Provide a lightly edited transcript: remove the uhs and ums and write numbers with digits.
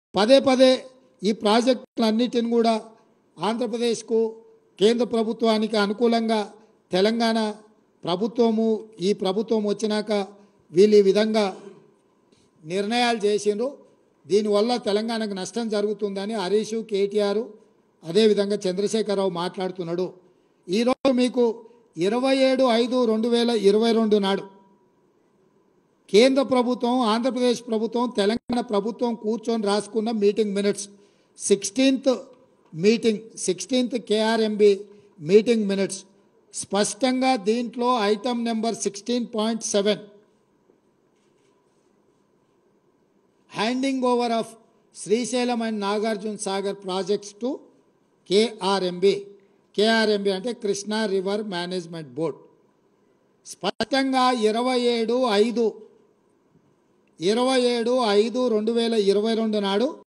పదే పదే ఈ ప్రాజెక్టులన్నిటిని కూడా ఆంధ్రప్రదేశ్కు కేంద్ర ప్రభుత్వానికి అనుకూలంగా తెలంగాణ ప్రభుత్వము ఈ ప్రభుత్వం వచ్చినాక వీళ్ళు ఈ విధంగా నిర్ణయాలు చేసిండ్రు. దీనివల్ల తెలంగాణకు నష్టం జరుగుతుందని హరీష్, కేటీఆర్ అదేవిధంగా చంద్రశేఖరరావు మాట్లాడుతున్నాడు. ఈరోజు మీకు 27/5/2022 నాడు కేంద్ర ప్రభుత్వం, ఆంధ్రప్రదేశ్ ప్రభుత్వం, తెలంగాణ ప్రభుత్వం కూర్చొని రాసుకున్న meeting minutes 16th KRMB meeting minutes స్పష్టంగా దీంట్లో item number 16.7 handing over of Srisailam and Nagarjuna Sagar projects to KRMB అంటే కృష్ణా రివర్ మేనేజ్మెంట్ బోర్డ్ స్పష్టంగా 27/5/2022 నాడు